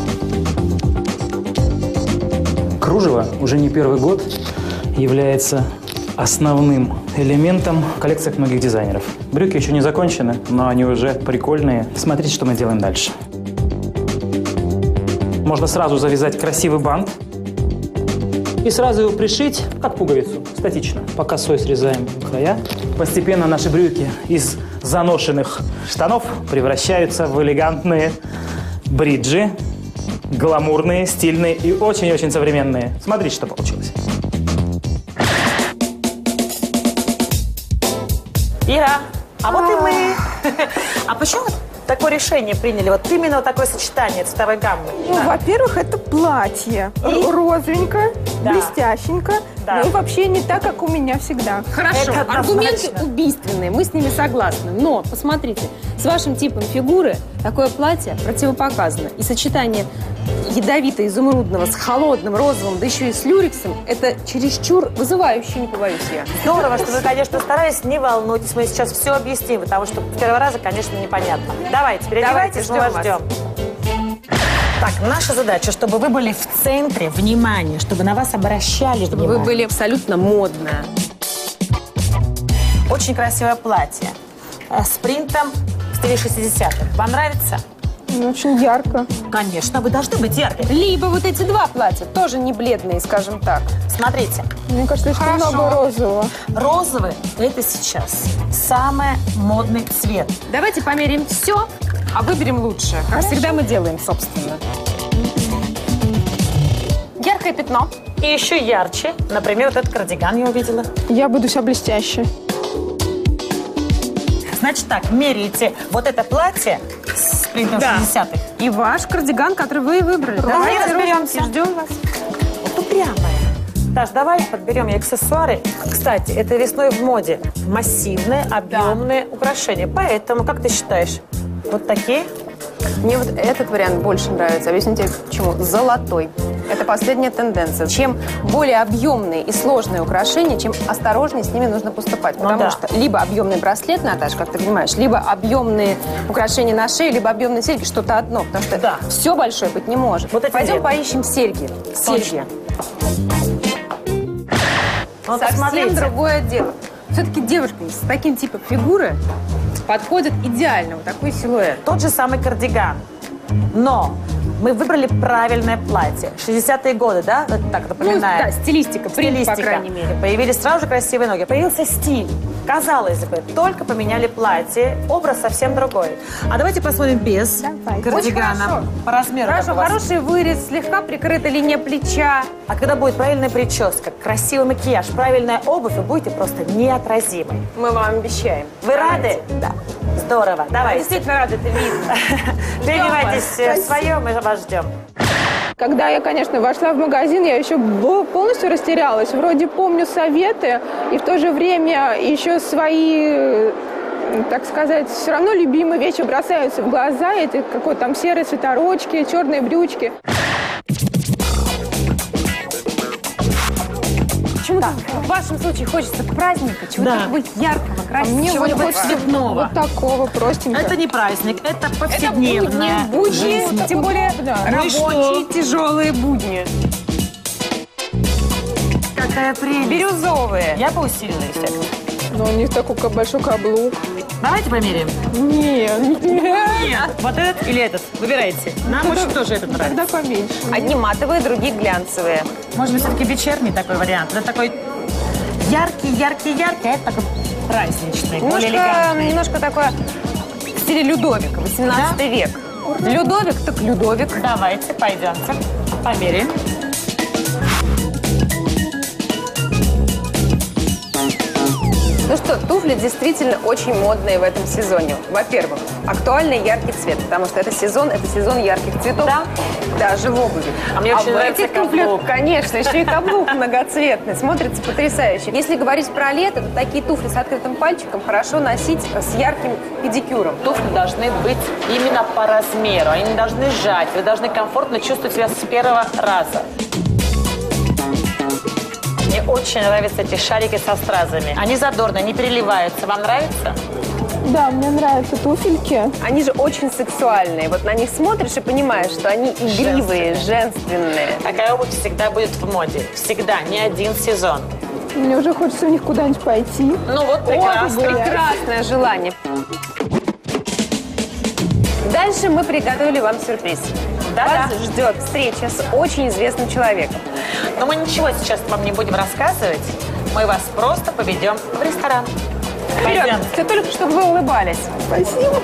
Кружево уже не первый год является основным элементом в коллекциях многих дизайнеров. Брюки еще не закончены, но они уже прикольные. Смотрите, что мы делаем дальше. Можно сразу завязать красивый бант и сразу его пришить, как пуговицу, статично. По косой срезаем края. Постепенно наши брюки из заношенных штанов превращаются в элегантные бриджи, гламурные, стильные и очень-очень современные. Смотрите, что получилось. Ира, а вот и мы. А почему такое решение приняли? Вот именно вот такое сочетание цветовой гаммы. Ну, да. Во-первых, это платье. И? Розовенько, да. блестященько. Да. Ну и вообще не так, как у меня всегда. Хорошо, аргументы убийственные, мы с ними согласны. Но, посмотрите, с вашим типом фигуры такое платье противопоказано. И сочетание ядовито-изумрудного с холодным розовым, да еще и с люрексом, это чересчур вызывающе, не побоюсь я. Здорово, что вы, конечно, старались, не волнуйтесь, мы сейчас все объясним, потому что с первого раза, конечно, непонятно. Давайте, переодевайтесь, мы вас ждем. Так, наша задача, чтобы вы были в центре внимания, чтобы на вас обращали чтобы внимание. Вы были абсолютно модная. Очень красивое платье с принтом в стиле шестидесятых. Вам нравится? Ну, очень ярко. Конечно, вы должны быть яркой. Либо вот эти два платья, тоже не бледные, скажем так. Смотрите. Мне кажется, слишком много розового. Розовый – это сейчас самый модный цвет. Давайте померяем все, а выберем лучшее. Как Хорошо. Всегда мы делаем, собственно. Яркое пятно. И еще ярче. Например, вот этот кардиган я увидела. Я буду вся блестящая. Значит так, меряете вот это платье с принтом да. шестидесятых. И ваш кардиган, который вы выбрали. Давайте разберемся. Ждем вас. Вот упрямая. Даш, давай подберем ей аксессуары. Кстати, это весной в моде. Массивные, объемные да. украшения. Поэтому, как ты считаешь, вот такие? Мне вот этот вариант больше нравится. Объясните, почему? Золотой. Это последняя тенденция. Чем более объемные и сложные украшения, чем осторожнее с ними нужно поступать. Потому ну, да. что либо объемный браслет, Наташа, как ты понимаешь, либо объемные украшения на шее, либо объемные серьги, что-то одно. Потому что да. все большое быть не может. Вот Пойдем поищем серьги. Серьги. Вот Совсем другое дело. все-таки девушка с таким типом фигуры подходит идеально, вот такой силуэт. Тот же самый кардиган. Но мы выбрали правильное платье. шестидесятые годы, да? Это так напоминает. Ну, да, стилистика, принт, Стилистика. по крайней мере. Появились сразу же красивые ноги. Появился стиль. Казалось бы, только поменяли платье, образ совсем другой. А давайте посмотрим без кардигана. По размеру. Хорошо, хороший вырез, слегка прикрыта линия плеча. А когда будет правильная прическа, красивый макияж, правильная обувь, вы будете просто неотразимы. Мы вам обещаем. Вы рады? Да. Здорово. Давайте. Действительно рады, это видно. Переодевайтесь в свое, мы вас ждем. Когда я, конечно, вошла в магазин, я еще полностью растерялась. Вроде помню советы, и в то же время еще свои, так сказать, все равно любимые вещи бросаются в глаза. Это какой-то там серые свитерочки, черные брючки. Почему-то в вашем случае хочется праздника, чего-то Да. будет яркого, А красивого. мне вот Чего-нибудь хочется цветного. вот такого простенького. Это не праздник, это Это повседневная будни, будни, жизнь. тем более Да. Ну и что? рабочие, тяжелые будни. Какая прелесть. Бирюзовые. Я бы усилила эффект. Но у них такой ка- большой каблук. Давайте померяем. Нет, Нет. Вот этот или этот? Выбирайте. Нам очень тоже этот тогда нравится. поменьше. Одни матовые, другие глянцевые. Может быть, все-таки вечерний такой вариант. Это такой яркий, яркий, яркий, а это такой праздничный, более Немножко, элегантный. немножко такое в стиле Людовика, восемнадцатый век. Людовик, так Людовик. Давайте, пойдемте, померяем. Ну что, туфли действительно очень модные в этом сезоне. Во-первых, актуальный яркий цвет, потому что это сезон, это сезон ярких цветов. Да. Даже в обуви. А мне очень в нравится этих туфлях, каблук. конечно, еще и каблук многоцветный, смотрится потрясающе. Если говорить про лето, то такие туфли с открытым пальчиком хорошо носить с ярким педикюром. Туфли должны быть именно по размеру. Они не должны сжать. Вы должны комфортно чувствовать себя с первого раза. Мне очень нравятся эти шарики со стразами. Они задорные, не переливаются. Вам нравится? Да, мне нравятся туфельки. Они же очень сексуальные. Вот на них смотришь и понимаешь, что они игривые, женственные. Такая обувь всегда будет в моде. Всегда, не один сезон. Мне уже хочется в них куда-нибудь пойти. Ну вот, прекрасно. Прекрасное желание. Дальше мы приготовили вам сюрприз. Да-да. Вас ждет встреча с очень известным человеком. Но мы ничего сейчас вам не будем рассказывать. Мы вас просто поведем в ресторан. Вперед! Пойдем. Все только чтобы вы улыбались. Спасибо.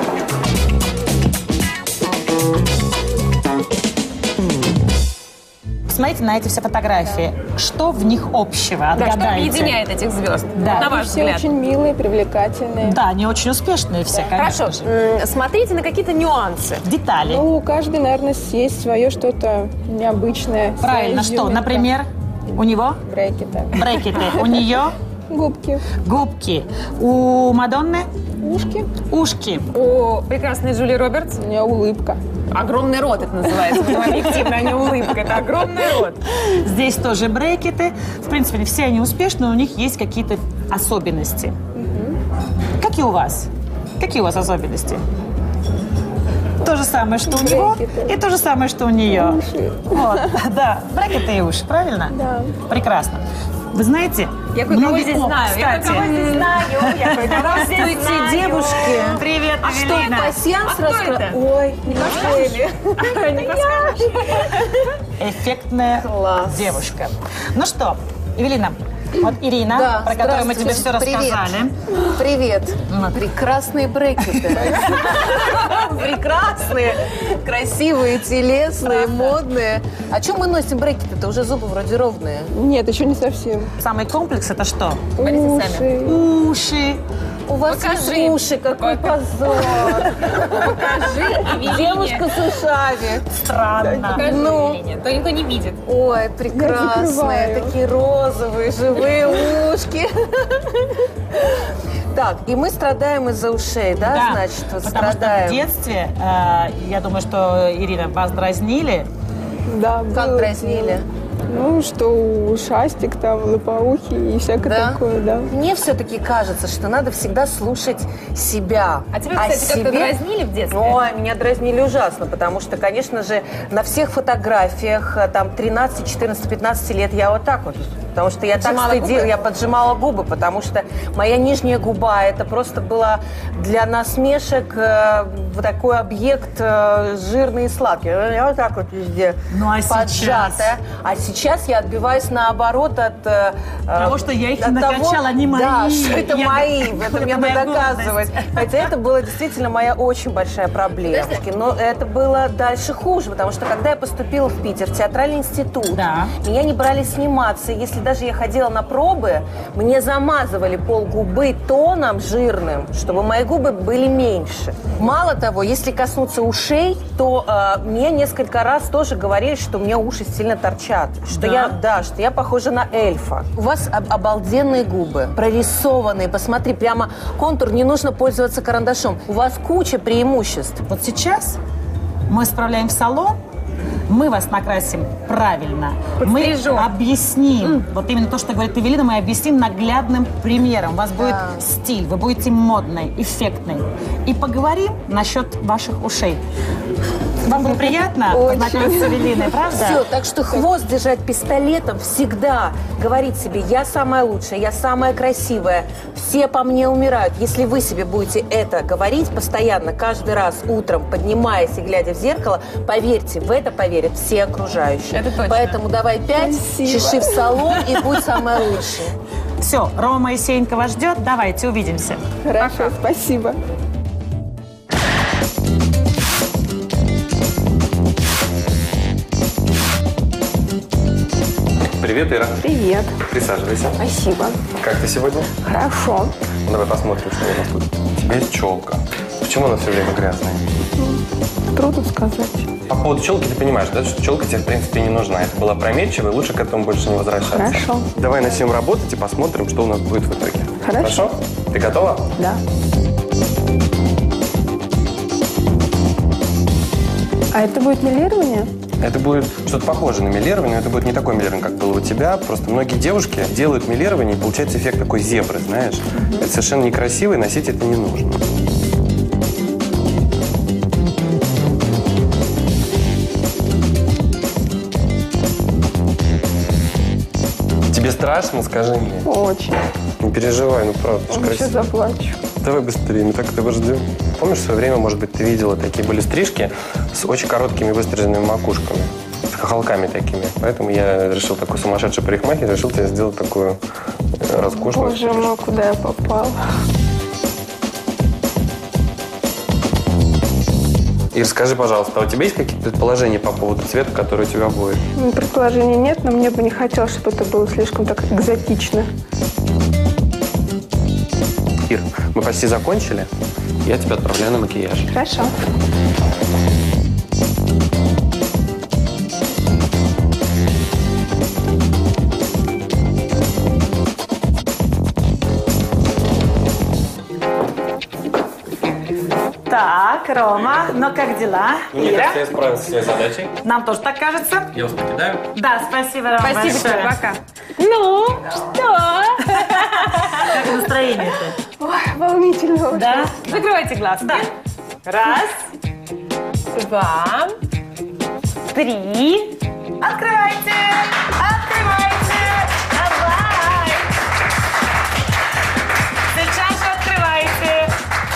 Посмотрите на эти все фотографии. Что в них общего? Да, что Отгадайте. объединяет этих звезд? Да. На ваш Все взгляд. очень милые, привлекательные. Да, они очень успешные все, конечно Хорошо. же. М, Смотрите на какие-то нюансы. Детали. Ну, у каждой, наверное, есть свое что-то необычное. Правильно, своя что? изюминка. Например, у него Брекеты. брекеты, у нее Губки. губки, у Мадонны Ушки. ушки. У прекрасной Джулии Робертс У меня улыбка. огромный рот, это называется. Ну, объективно, а не улыбка. Это огромный рот. Здесь тоже брекеты. В принципе, все они успешны, но у них есть какие-то особенности. Как и у вас. Какие у вас особенности? То же самое, что у него, Брекеты. и то же самое, что у нее. Уши. Вот, да. Брекеты и уши, правильно? Да. Прекрасно. Вы знаете, Я кое-кого многие- здесь О, знаю. Я кстати. кое-кого здесь знаю. Я кое-кого здесь Здравствуйте, знаю. девушки. Привет, А что, Эвелина. пасьянс А кто раскрыл? это? Ой, неужели? Не подскажешь? Эффектная Класс. девушка. Ну что, Эвелина, вот Ирина, Да, про которую мы тебе все здравствуйте. рассказали. Привет. Привет. Прекрасные брекеты. Прекрасные, красивые, телесные, модные. А чем мы носим брекеты-то? Уже зубы вроде ровные. Нет, еще не совсем. Самый комплекс это что? Уши. Уши. У вас Покажи. есть уши, какой позор. Покажи. Девушка с ушами. Странно. Покажи, Ну. Елене, то никто не видит. Ой, прекрасные, закрываю. такие розовые, живые ушки. Так, и мы страдаем из-за ушей, да, значит, вот потому страдаем. что в детстве, э, я думаю, что, Ирина, вас дразнили. Да, Как было дразнили? дело. Ну, что ушастик, там, лопоухий и всякое Да? такое, да. Мне все-таки кажется, что надо всегда слушать себя. А тебя, кстати, как-то дразнили в детстве? Ой, меня дразнили ужасно, потому что, конечно же, на всех фотографиях, там, тринадцать, четырнадцать, пятнадцать лет я вот так вот потому что я Поджимала так стыдила, губы? я поджимала губы, потому что моя нижняя губа, это просто было для насмешек э, вот такой объект э, жирный и сладкий. Я вот так вот везде Ну, а поджатая. сейчас? А сейчас я отбиваюсь наоборот от э, Того, что я их от не накачала, они мои. Да, что это Я- мои, это мне это надо моя доказывать. Хотя это была действительно моя очень большая проблема. Но это было дальше хуже, потому что когда я поступила в Питер, в театральный институт, меня не брали сниматься. Если даже я ходила на пробы, мне замазывали полгубы тоном жирным, чтобы мои губы были меньше. Мало того, если коснуться ушей, то э, мне несколько раз тоже говорили, что у меня уши сильно торчат. Что Да? я, да, что я похожа на эльфа. У вас об- обалденные губы, прорисованные. Посмотри, прямо контур, не нужно пользоваться карандашом. У вас куча преимуществ. Вот сейчас мы справляем в салон, мы вас накрасим правильно. Подстрижем. Мы объясним. Вот именно то, что говорит Эвелина, мы объясним наглядным примером. У вас будет Да. стиль, вы будете модной, эффектной. И поговорим насчет ваших ушей. Вам было приятно познакомиться с Эвелиной, правда? Все, так что хвост держать пистолетом всегда. Говорить себе, я самая лучшая, я самая красивая, все по мне умирают. Если вы себе будете это говорить постоянно, каждый раз утром, поднимаясь и глядя в зеркало, поверьте, в это поверят все окружающие. Это точно. Поэтому давай пять, Спасибо. чеши в салон и будь самая лучшая. Все, Рома Моисеенко вас ждет. Давайте, увидимся. Хорошо, спасибо. Привет, Ира. Привет. Присаживайся. Спасибо. Как ты сегодня? Хорошо. Давай посмотрим, что у нас тут. У тебя есть челка. Почему она все время грязная? Трудно сказать. По поводу челки ты понимаешь, да, что челка тебе, в принципе, не нужна. Это было опрометчиво, и лучше к этому больше не возвращаться. Хорошо. Давай начнем работать и посмотрим, что у нас будет в итоге. Хорошо. Ты готова? Да. А это будет милирование? Это будет что-то похожее на милирование, но это будет не такое милирование, как было у тебя. Просто многие девушки делают милирование, и получается эффект такой зебры, знаешь. Mm-hmm. Это совершенно некрасиво, и носить это не нужно. Тебе страшно? Скажи мне. Очень. Не переживай, ну правда, это же Сейчас красиво. заплачу. Давай быстрее, мы так этого ждем. Помнишь, в свое время, может быть, ты видела, такие были стрижки с очень короткими выстриженными макушками, с хохолками такими. Поэтому я решил, такой сумасшедший парикмахер, решил тебе сделать такую э, роскошную Боже мой, куда я попала? Ир, скажи, пожалуйста, а у тебя есть какие-то предположения по поводу цвета, который у тебя будет? Ну, предположений нет, но мне бы не хотелось, чтобы это было слишком так экзотично. Ир, мы почти закончили. Я тебя отправляю на макияж. Хорошо. Так, Рома, ну как дела? Мне Ира? кажется, я справился с своей задачей. Нам тоже так кажется. Я вас покидаю. Да, спасибо, Рома. Спасибо большое. тебе, пока. Ну, что? Как настроение-то? Ой, волнительно. очень. Да? Закрывайте глазки. Да. Раз, Два. три. Открывайте! Открывайте! Давай! Сейчас же открывайте!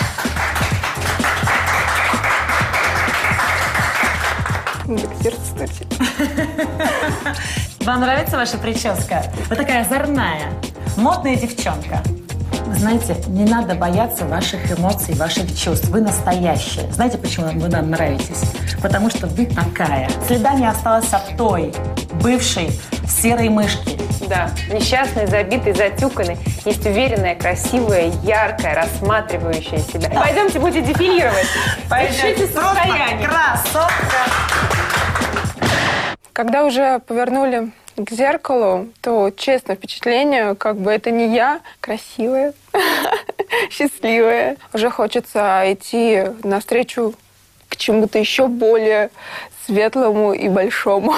Ну, так сердце стучит. Вам нравится ваша прическа? Вы такая озорная, модная девчонка. Вы знаете, не надо бояться ваших эмоций, ваших чувств. Вы настоящая. Знаете, почему вы нам нравитесь? Потому что вы такая. Следа не осталось от той бывшей серой мышки. Да, несчастный, забитый, затюканный. Есть уверенная, красивая, яркая, рассматривающая себя. Пойдемте, будете дефилировать. Пишите состояние. Красотка! Когда уже повернули к зеркалу, то, честно, впечатление, как бы это не я, красивая, счастливая. Уже хочется идти навстречу к чему-то еще более светлому и большому.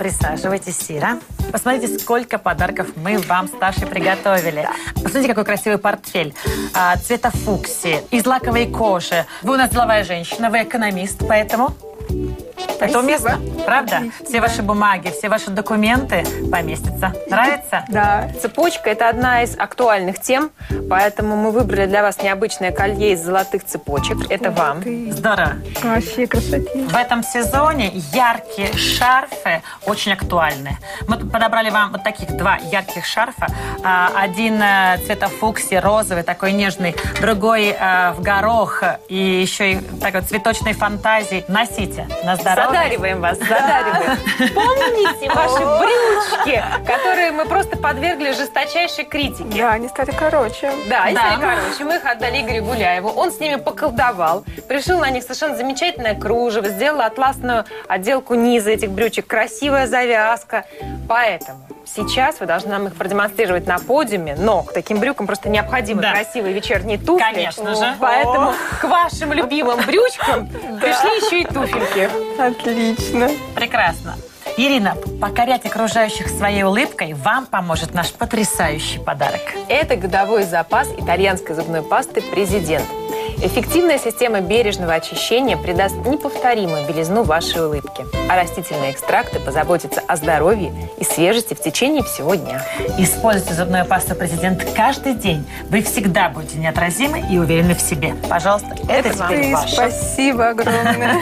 Присаживайтесь, Ира. Посмотрите, сколько подарков мы вам с Ташей приготовили. Посмотрите, какой красивый портфель. А, цвета фуксии, из лаковой кожи. Вы у нас деловая женщина, вы экономист, поэтому... Это уместно, правда? Отлично. Все ваши бумаги, все ваши документы поместятся. Нравится? Да. Цепочка – это одна из актуальных тем, поэтому мы выбрали для вас необычное колье из золотых цепочек. Это вам. Здорово. Вообще красотища. В этом сезоне яркие шарфы очень актуальны. Мы тут подобрали вам вот таких два ярких шарфа. Один цвета фуксии, розовый, такой нежный, другой в горох и еще и такой цветочной фантазии. Носите на здоровье. Задариваем вас, задариваем. Помните ваши брючки, которые мы просто подвергли жесточайшей критике? Да, они стали короче. Да, они стали короче. Мы их отдали Игорю Гуляеву. Он с ними поколдовал, пришил на них совершенно замечательное кружево, сделал атласную отделку низа этих брючек, красивая завязка. Поэтому сейчас вы должны нам их продемонстрировать на подиуме, но к таким брюкам просто необходимы да. красивые вечерние туфли. Конечно же. Поэтому к вашим любимым брючкам пришли еще и туфельки. Отлично. Прекрасно. Ирина, покорять окружающих своей улыбкой вам поможет наш потрясающий подарок. Это годовой запас итальянской зубной пасты «Президент». Эффективная система бережного очищения придаст неповторимую белизну вашей улыбки, а растительные экстракты позаботятся о здоровье и свежести в течение всего дня. Используйте зубную пасту «Президент» каждый день. Вы всегда будете неотразимы и уверены в себе. Пожалуйста, это, это теперь ваше. Спасибо огромное.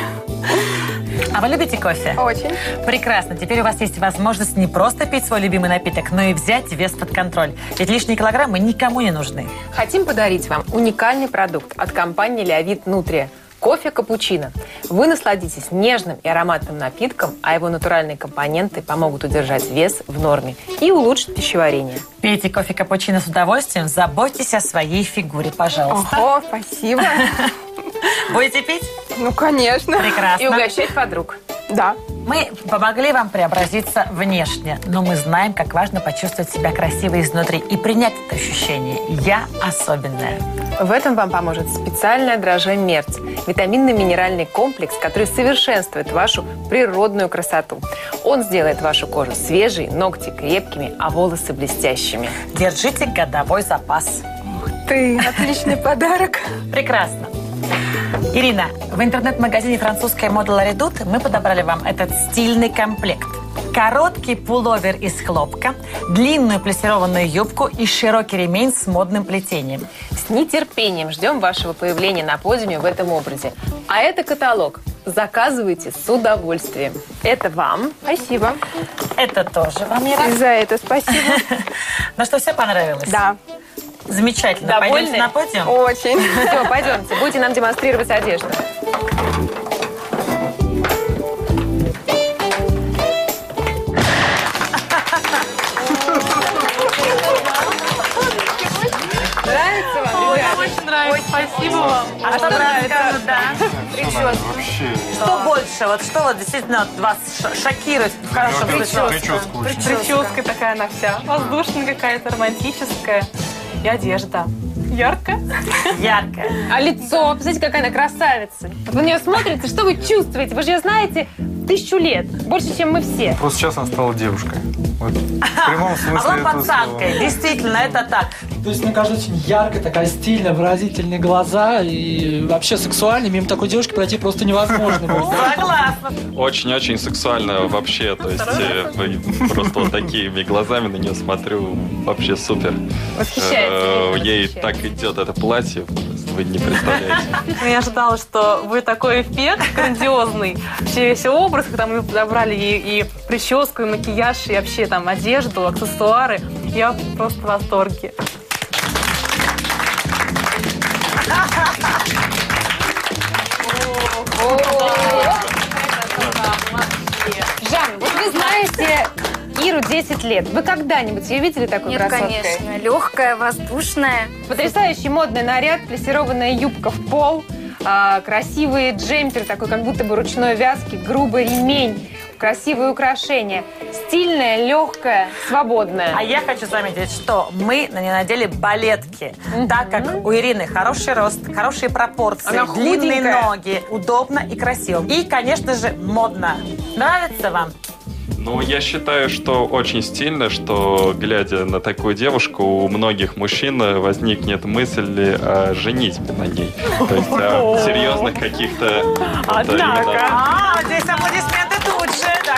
А вы любите кофе? Очень. Прекрасно. Теперь у вас есть возможность не просто пить свой любимый напиток, но и взять вес под контроль. Ведь лишние килограммы никому не нужны. Хотим подарить вам уникальный продукт от компании «Леовит Нутрия». Кофе капучино. Вы насладитесь нежным и ароматным напитком, а его натуральные компоненты помогут удержать вес в норме и улучшить пищеварение. Пейте кофе капучино с удовольствием, заботьтесь о своей фигуре, пожалуйста. Ого, спасибо. Будете пить? Ну, конечно. Прекрасно. И угощать подруг. Да. Мы помогли вам преобразиться внешне, но мы знаем, как важно почувствовать себя красивой изнутри и принять это ощущение. Я особенная. В этом вам поможет специальное дрожжи Мерц. Витаминно-минеральный комплекс, который совершенствует вашу природную красоту. Он сделает вашу кожу свежей, ногти крепкими, а волосы блестящими. Держите годовой запас. Ух ты, отличный подарок. Прекрасно. Ирина, в интернет-магазине французская мода La Redoute мы подобрали вам этот стильный комплект. Короткий пуловер из хлопка, длинную плессированную юбку и широкий ремень с модным плетением. С нетерпением ждем вашего появления на подиуме в этом образе. А это каталог. Заказывайте с удовольствием. Это вам. Спасибо. Это тоже вам, Ира. И за это спасибо. Ну что, все понравилось? Да. Замечательно. Довольны? Пойдемте на подиум? Очень. Все, пойдемте. Будете нам демонстрировать одежду. Нравится вам? Ой, очень нравится. Спасибо вам. А что нравится? Да. Прическа. Что больше? Вот что вот действительно вас шокирует в хорошем Прическа. смысле? Прическа. Прическа такая она вся. Воздушная какая-то, романтическая. И одежда. Яркая. Яркая. А лицо, посмотрите, какая она красавица. Вот вы на нее смотрите, что вы чувствуете? Вы же ее знаете тысячу лет, больше, чем мы все. Просто сейчас она стала девушкой. Вот. В прямом смысле А была этого пацанкой, слова. действительно, это так. То есть, мне кажется, очень яркая, такая стильная, выразительные глаза. И вообще сексуально. Мимо такой девушки пройти просто невозможно. Согласна. Очень-очень сексуально вообще. То есть, э, просто вот такими глазами на нее смотрю. Вообще супер. Восхищается. Ей так идет это платье, вы не представляете. Я ожидала, что вы такой эффект грандиозный. Вообще весь образ, когда мы подобрали и, и прическу, и макияж, и вообще там одежду, аксессуары. Я просто в восторге. Жан, вот вы знаете Иру десять лет. Вы когда-нибудь ее видели такой Нет, красоткой? конечно. Легкая, воздушная. Потрясающий модный наряд, плессированная юбка в пол, а, красивый джемпер, такой как будто бы ручной вязки, грубый ремень, красивые украшения. Стильная, легкая, свободная. А я хочу заметить, что мы на ней надели балетки, mm-hmm. так как у Ирины хороший рост, хорошие пропорции, Она длинные худенькая. ноги, удобно и красиво. И, конечно же, модно. Нравится вам? Ну, я считаю, что очень стильно, что, глядя на такую девушку, у многих мужчин возникнет мысль о женитьбе на ней. То есть о серьезных каких-то... Однако. А, здесь аплодисменты тут же. Так.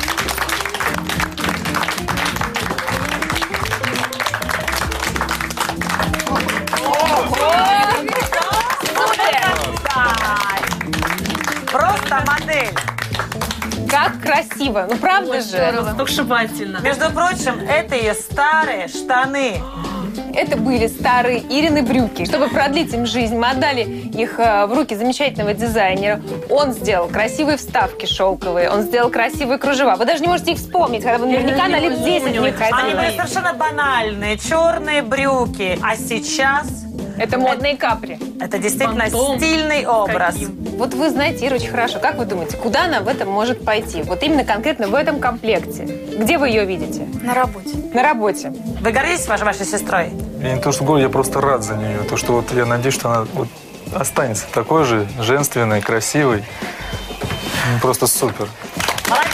Просто модель. Как красиво. Ну, правда же? Сногсшибательно. Между прочим, это ее старые штаны. Это были старые Ирины брюки. Чтобы продлить им жизнь, мы отдали их э, в руки замечательного дизайнера. Он сделал красивые вставки шелковые, он сделал красивые кружева. Вы даже не можете их вспомнить, когда вы наверняка на лет десять в них ходили. Они были совершенно банальные, черные брюки. А сейчас... Это модные капри. Это действительно Фантом. Стильный образ. Каким? Вот вы знаете Иру очень хорошо. Как вы думаете, куда она в этом может пойти? Вот именно конкретно в этом комплекте. Где вы ее видите? На работе. На работе. Вы гордитесь вашей, вашей сестрой? Я не то, что говорю, я просто рад за нее. То, что вот я надеюсь, что она вот останется такой же женственной, красивой. Просто супер. Молодец!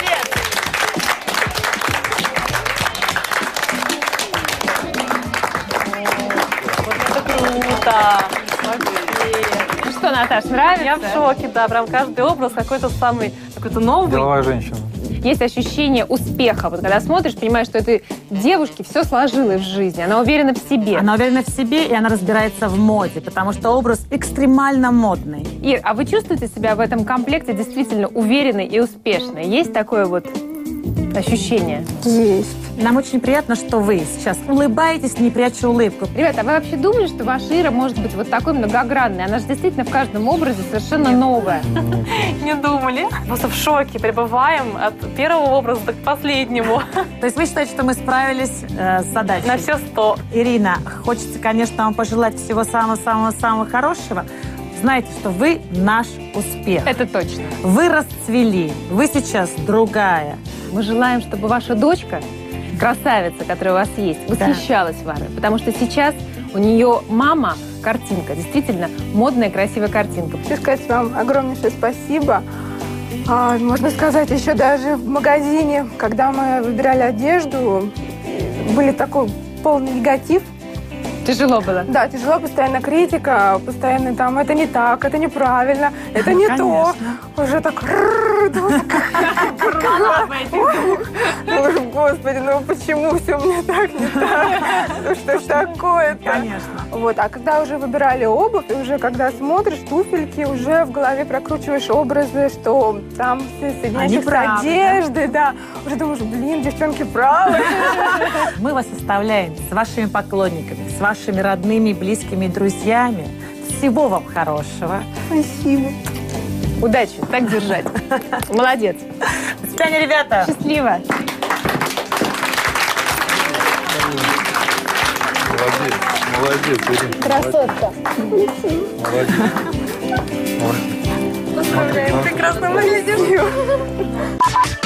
Да. Ну что, Наташ, нравится? Я в шоке, да. Прям каждый образ какой-то самый, какой-то новый. Деловая женщина. Есть ощущение успеха. Вот когда смотришь, понимаешь, что этой девушке все сложилось в жизни. Она уверена в себе. Она уверена в себе, и она разбирается в моде, потому что образ экстремально модный. Ир, а вы чувствуете себя в этом комплекте действительно уверенной и успешной? Есть такое вот ощущение? Есть. Нам очень приятно, что вы сейчас улыбаетесь, не пряча улыбку. Ребята, а вы вообще думали, что ваша Ира может быть вот такой многогранной? Она же действительно в каждом образе совершенно новая. Не думали. Просто в шоке пребываем от первого образа к последнему. То есть вы считаете, что мы справились э, с задачей? На все сто. Ирина, хочется, конечно, вам пожелать всего самого-самого-самого хорошего. Знаете, что вы наш успех. Это точно. Вы расцвели. Вы сейчас другая. Мы желаем, чтобы ваша дочка, красавица, которая у вас есть, восхищалась вами. Потому что сейчас у нее мама картинка. Действительно модная, красивая картинка. Хочу сказать вам огромнейшее спасибо. А, можно сказать, еще даже в магазине, когда мы выбирали одежду, были такой полный негатив. Тяжело было? Да, тяжело, постоянно критика, постоянно там, это не так, это неправильно, это не то. Уже так... Господи, ну почему все мне так не так? Ну что ж такое-то? Конечно. Вот, а когда уже выбирали обувь, и уже когда смотришь туфельки, уже в голове прокручиваешь образы, что там все соединяются с одеждой, да. Уже думаешь, блин, девчонки правы. Мы вас оставляем с вашими поклонниками, с вашими родными, близкими, друзьями. Всего вам хорошего. Спасибо. Удачи, так держать. Молодец. До свидания, ребята. Счастливо. Молодец, молодец, Ирина. Красотка. Молодец. Молодец. Прекрасно выглядишь.